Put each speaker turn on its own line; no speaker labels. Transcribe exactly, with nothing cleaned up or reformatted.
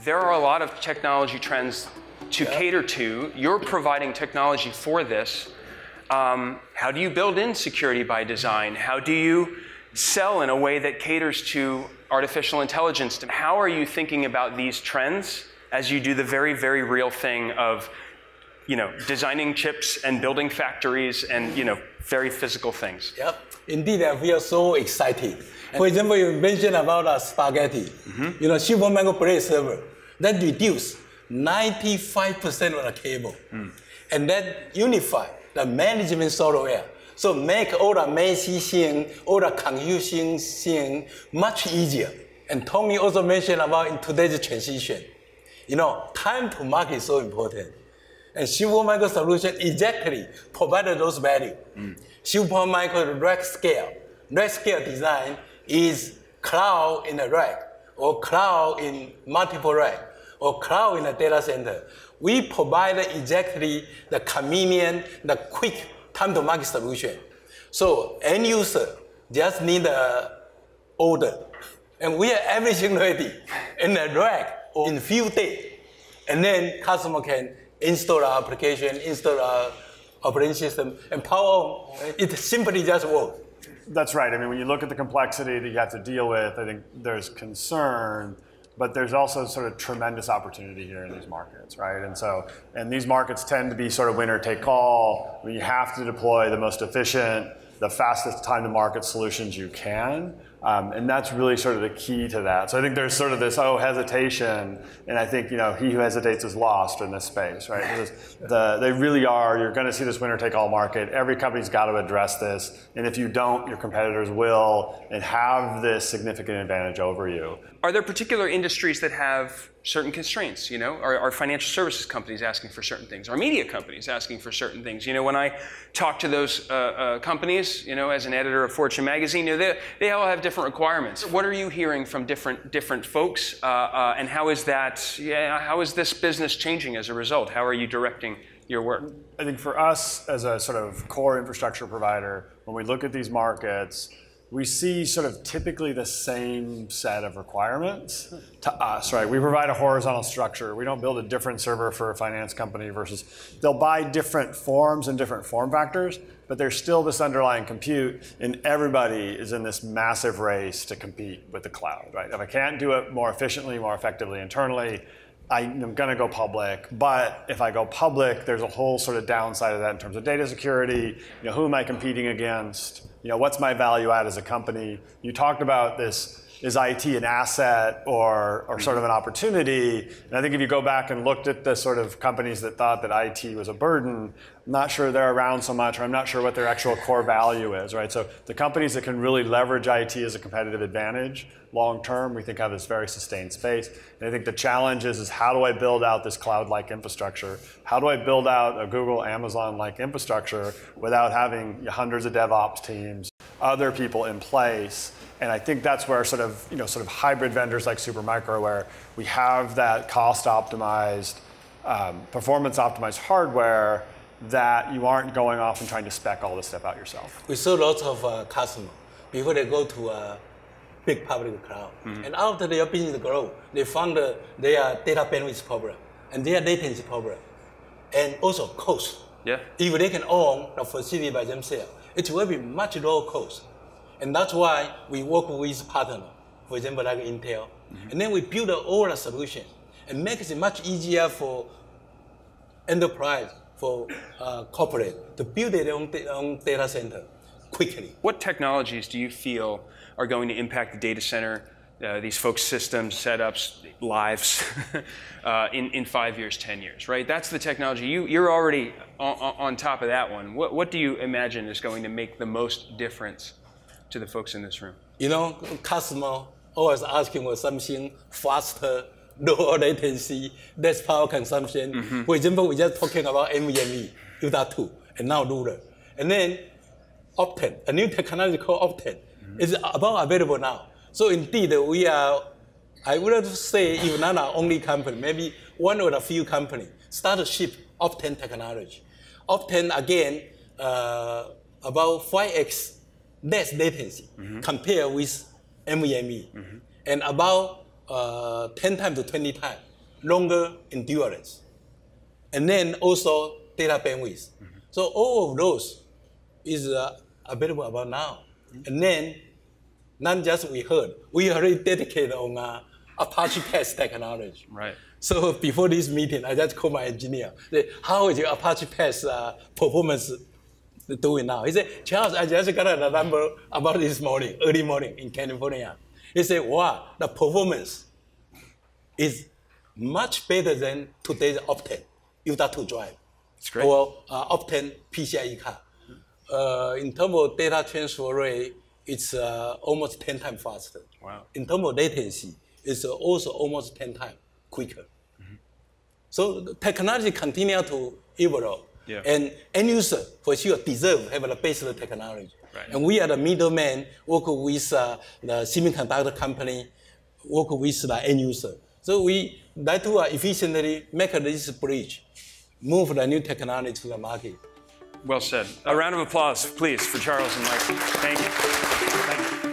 there are a lot of technology trends to yeah. cater to. You're providing technology for this. Um, how do you build in security by design? How do you sell in a way that caters to artificial intelligence? How are you thinking about these trends as you do the very, very real thing of, you know, designing chips and building factories and, you know, very physical things?
Yep. Indeed, I feel so excited. For example, you mentioned about uh, spaghetti. Mm-hmm. You know, Supermicro President server that reduced ninety-five percent of the cable, mm. and that unify the management software. So make all the messy thing, all the confusing thing much easier. And Tony also mentioned about in today's transition, you know, time to market is so important. And Supermicro solution exactly provided those value. Mm. Supermicro rack scale, rack scale design is cloud in a rack, or cloud in multiple rack, or cloud in a data center. We provide exactly the convenient, the quick time to market solution. So end user just need a order. And we have everything ready in the rack or in few days. And then customer can install our application, install our operating system, and power on. It simply just works.
That's right. I mean, when you look at the complexity that you have to deal with, I think there's concern, but there's also sort of tremendous opportunity here in these markets, right? And so, and these markets tend to be sort of winner take all. I mean, you have to deploy the most efficient, the fastest time to market solutions you can. Um, and that's really sort of the key to that. So I think there's sort of this, oh, hesitation, and I think, you know, he who hesitates is lost in this space, right? Because the, they really are, you're gonna see this winner-take-all market. Every company's got to address this, and if you don't, your competitors will, and have this significant advantage over you.
Are there particular industries that have certain constraints, you know? Are, are financial services companies asking for certain things? Are media companies asking for certain things? You know, when I talk to those uh, uh, companies, you know, as an editor of Fortune magazine, you know, they, they all have different requirements. What are you hearing from different different folks, uh, uh, and how is that, yeah, how is this business changing as a result? How are you directing your work?
I think for us as a sort of core infrastructure provider, when we look at these markets, we see sort of typically the same set of requirements to us, right? We provide a horizontal structure. We don't build a different server for a finance company versus, they'll buy different forms and different form factors, but there's still this underlying compute, and everybody is in this massive race to compete with the cloud, right? If I can't do it more efficiently, more effectively internally, I'm gonna go public, but if I go public, there's a whole sort of downside of that in terms of data security. You know, who am I competing against? You know, what's my value add as a company? You talked about this, is I T an asset or, or sort of an opportunity? And I think if you go back and looked at the sort of companies that thought that I T was a burden, I'm not sure they're around so much, or I'm not sure what their actual core value is, right? So the companies that can really leverage I T as a competitive advantage long term, we think have this very sustained space. And I think the challenge is, is how do I build out this cloud-like infrastructure? How do I build out a Google, Amazon-like infrastructure without having hundreds of DevOps teams, other people in place? And I think that's where sort of, you know, sort of hybrid vendors like Supermicro, where we have that cost-optimized, um, performance-optimized hardware that you aren't going off and trying to spec all this stuff out yourself.
We saw lots of uh, customers before they go to a big public cloud. Mm-hmm. And after their business grow, they found uh, their data bandwidth problem and their latency problem, and also cost.
Yeah.
If they can own the facility by themselves, it will be much lower cost. And that's why we work with partners, for example, like Intel. Mm-hmm. And then we build all the solutions and make it much easier for enterprise, for uh, corporate to build their own, their own data center quickly.
What technologies do you feel are going to impact the data center, uh, these folks' systems, setups, lives, uh, in, in five years, ten years, right? That's the technology. You, you're already on, on top of that one. What, what do you imagine is going to make the most difference to the folks in this room?
You know, customer always asking for something faster, lower latency, less power consumption. Mm-hmm. For example, we're just talking about N V M E, U dot two, and now ruler. And then Optane, a new technology called Optane, mm-hmm. is about available now. So indeed, we are, I would say, if not our only company, maybe one of the few companies, start to ship Optane technology. Optane, again, uh, about five X less latency mm-hmm. compared with N V M E, mm-hmm. and about uh, ten times to twenty times longer endurance, and then also data bandwidth. Mm-hmm. So all of those is uh, available about now. Mm-hmm. And then, not just we heard, we already dedicated on uh, Apache Pass technology.
Right.
So before this meeting, I just called my engineer. Say, how is your Apache Pass uh, performance doing now? He said, Charles, I just got a number about this morning, early morning in California. He said, wow, the performance is much better than today's Optane U D A two drive.
That's great.
Or uh, Optane P C I E card. Uh, in terms of data transfer rate, it's uh, almost ten times faster.
Wow.
In terms of latency, it's uh, also almost ten times quicker. Mm-hmm. So the technology continue to evolve. Yeah. And end user, for sure, deserve have the best technology. Right. And we are the middleman, work with uh, the semiconductor company, work with the end user. So we like to uh, efficiently make this bridge, move the new technology to the market.
Well said. A round of applause, please, for Charles and Mike. Thank you. Thank you.